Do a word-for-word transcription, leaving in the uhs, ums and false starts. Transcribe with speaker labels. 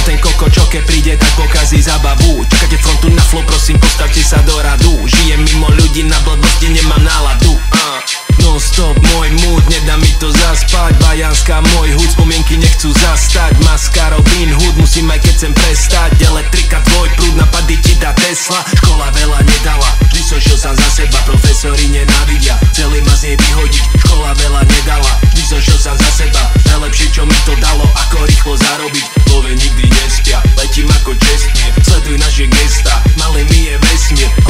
Speaker 1: ten koko, čo ke príde, tak pokazí zabavu. Čakáte frontu na flow, prosím, postavte sa do radu. Žijem mimo ľudí, na blbosti nemám náladu. uh. Non stop, môj mood, nedá mi to zaspať. Bajanská, môj hud, spomienky nechcú zastať. Maska, Robin Hood, musím aj keď chcem prestať. Elektrika, tvoj prúd, napady ti dá Tesla. Škola veľa nedala, vždy som šiel sám za seba. Profesori nenávidia, chceli ma z nej vyhodiť. Škola veľa nedala, vždy som šiel sám za seba. Najlepšie, čo mi to dalo, ako rýchlo zarobiť. Love nikdy nespia, letím ako čestne, sleduj naše gesta. Malý mi je vesmír,